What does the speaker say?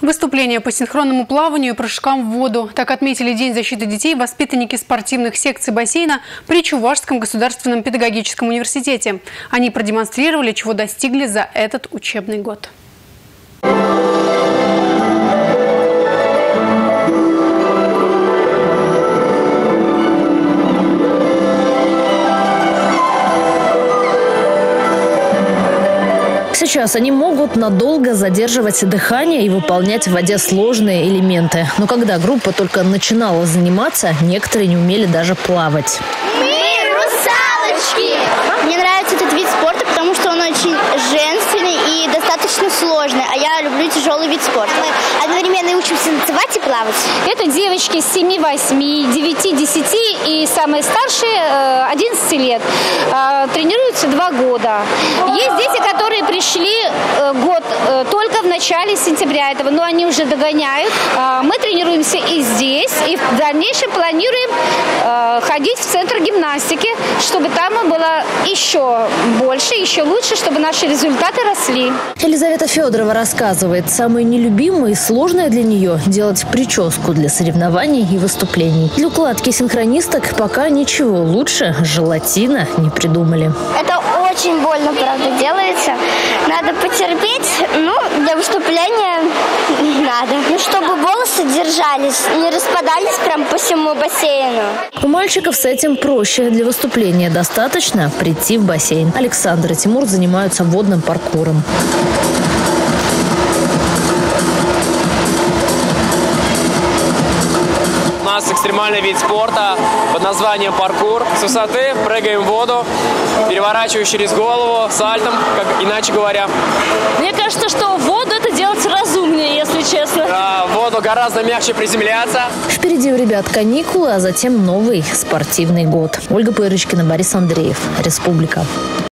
Выступления по синхронному плаванию и прыжкам в воду. Так отметили День защиты детей воспитанники спортивных секций бассейна при Чувашском государственном педагогическом университете. Они продемонстрировали, чего достигли за этот учебный год. Сейчас они могут надолго задерживать дыхание и выполнять в воде сложные элементы. Но когда группа только начинала заниматься, некоторые не умели даже плавать. Мы русалочки! Мне нравится этот вид спорта, потому что он очень женственный и достаточно сложный. А я люблю тяжелый вид спорта. Мы одновременно учимся танцевать и плавать. Это девочки 7, 8, 9, 10 и самые старшие 11 лет. Тренируются 2 года. Есть дети, которые пришли год только в начале сентября этого, но они уже догоняют. Мы тренируемся и здесь, и в дальнейшем планируем ходить в центр гимнастики, чтобы там было еще больше, еще лучше, чтобы наши результаты росли. Елизавета Федорова рассказывает, самое нелюбимое и сложное для нее – делать прическу для соревнований и выступлений. Для укладки синхронисток пока ничего лучше желатина не придумали. Это очень больно, правда, делается. Надо потерпеть, для выступления не надо. Чтобы волосы держались, не распадались прям по всему бассейну. У мальчиков с этим проще. Для выступления достаточно прийти в бассейн. Александр и Тимур занимаются водным паркуром. У нас экстремальный вид спорта под названием паркур. С высоты прыгаем в воду, переворачиваясь через голову, сальтом, как иначе говоря. Мне кажется, что в воду это делать разумнее, если честно. Да, в воду гораздо мягче приземляться. Впереди у ребят каникулы, а затем новый спортивный год. Ольга Пырочкина, Борис Андреев. Республика.